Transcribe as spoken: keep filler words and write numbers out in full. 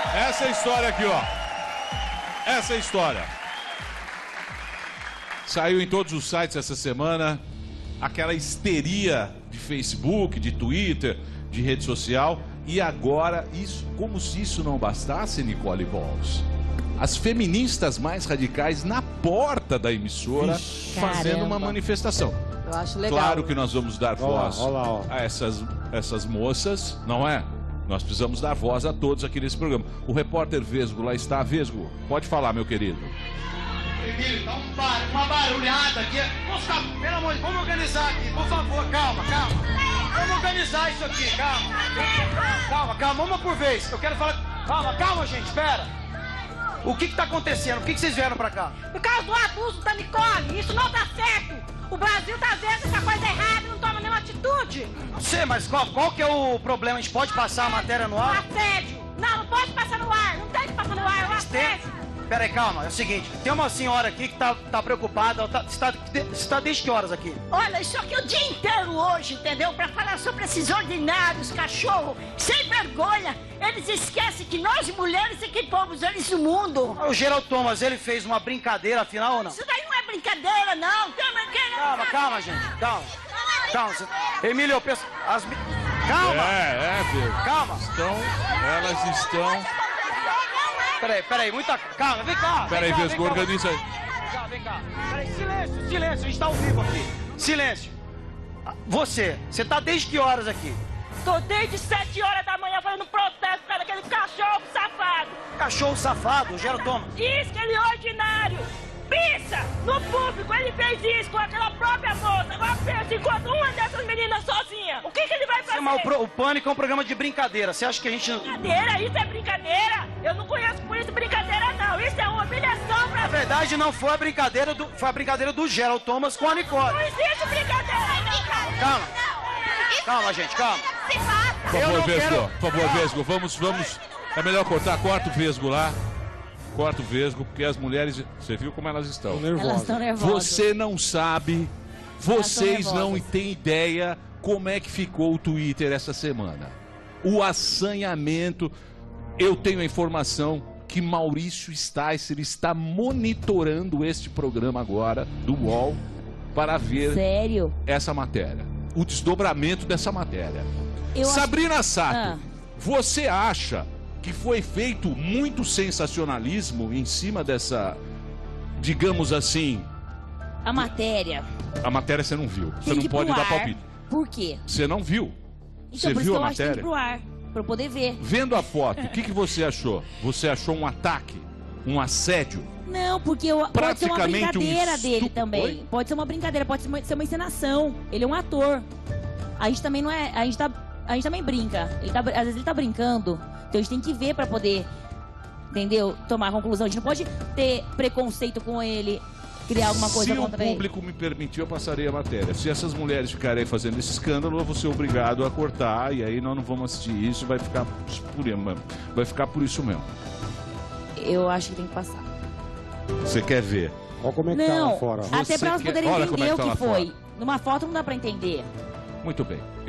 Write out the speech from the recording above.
Essa é a história aqui, ó. Essa é a história. Saiu em todos os sites essa semana aquela histeria de Facebook, de Twitter, de rede social. E agora, isso, como se isso não bastasse, Nicole Balls, as feministas mais radicais na porta da emissora, Ixi, fazendo caramba. uma manifestação. Eu acho legal. Claro que nós vamos dar voz olha lá, olha lá, a essas, essas moças, não é? Nós precisamos dar voz a todos aqui nesse programa. O repórter Vesgo lá está. Vesgo, pode falar, meu querido. Emílio, tá um bar, uma barulhada aqui. Vamos ficar, pelo amor de Deus, vamos organizar aqui, por favor, calma, calma. Vamos organizar isso aqui, calma. Calma, calma, uma por vez. Eu quero falar. Calma, calma, gente, espera. O que que tá acontecendo? Por que que vocês vieram pra cá? Por causa do abuso da Nicole, isso não tá certo. O Brasil tá vendo essa coisa errada e não toma nenhuma atitude. Não sei, mas qual, qual que é o problema? A gente pode passar a matéria no ar? Assédio. Não, não pode passar no ar. Não tem que passar no ar, é um assédio. Pera aí, calma, é o seguinte, tem uma senhora aqui que tá, tá preocupada, tá, está, está desde que horas aqui? Olha, isso aqui é o dia inteiro hoje, entendeu? Pra falar sobre esses ordinários, cachorro, sem vergonha. Eles esquecem que nós mulheres é que pomos eles no mundo. O Geraldo Thomas, ele fez uma brincadeira afinal ou não? Isso daí não é brincadeira, não. Tem brincadeira. Calma, calma, gente, calma. Calma, Emílio, eu penso... As... Calma! É, é, Pedro. Calma. Estão, elas estão... Peraí, peraí, muita... Calma, vem cá. Peraí, Vesgo, organiza aí. Vem cá, vem cá. Peraí, silêncio, silêncio, a gente tá ao vivo aqui. Silêncio. Você, você tá desde que horas aqui? Tô desde sete horas da manhã fazendo protesto para aquele cachorro safado. Cachorro safado, Geraldo Thomas? Isso, aquele ordinário. Pisa no público, ele fez isso com aquela própria moça. Agora pensa, enquanto uma dessas meninas sozinha, o que que ele vai fazer? Sim, mas o, pro, o Pânico é um programa de brincadeira, você acha que a gente... Brincadeira? Isso é brincadeira? Eu não conheço por isso brincadeira, não. Isso é uma humilhação pra... Na verdade, não foi a brincadeira do... Foi a brincadeira do Geraldo Thomas com a Nicole. Não existe brincadeira, não, cara. Calma. Calma, gente, calma. Por favor, Vesgo, por favor, Vesgo, vamos, vamos... É melhor cortar, corta o Vesgo lá. Corta o Vesgo, porque as mulheres... Você viu como elas estão? Elas estão nervosas. Você não sabe, vocês não têm ideia como é que ficou o Twitter essa semana. O assanhamento... Eu tenho a informação que Maurício Sticer está monitorando este programa agora, do U O L, para ver Sério? essa matéria. O desdobramento dessa matéria. Eu Sabrina acho... Sato, ah. você acha que foi feito muito sensacionalismo em cima dessa, digamos assim... A matéria. A matéria você não viu. Você Tem não que pode pro dar ar. palpite. Por quê? Você não viu. Então, Você por viu isso a que eu acho que tem matéria? que ir pro ar, pra eu poder ver. Vendo a foto, o que, que você achou? Você achou um ataque? Um assédio? Não, porque eu, pode ser uma Praticamente um brincadeira estu- dele também. Oi? Pode ser uma brincadeira, pode ser uma, ser uma encenação. Ele é um ator. A gente também não é... A gente, tá, a gente também brinca. Ele tá, às vezes ele tá brincando. Então a gente tem que ver pra poder, entendeu? Tomar a conclusão. A gente não pode ter preconceito com ele, criar alguma coisa Se o contra ele. público me permitir, eu passarei a matéria. Se essas mulheres ficarem fazendo esse escândalo, eu vou ser obrigado a cortar. E aí nós não vamos assistir isso. Vai ficar por, vai ficar por isso mesmo. Eu acho que tem que passar. Você quer ver? Olha como é que tá lá Não, fora. até Você pra elas quer- poderem olha como é entender que o tá que lá foi. fora. Numa foto não dá pra entender. Muito bem.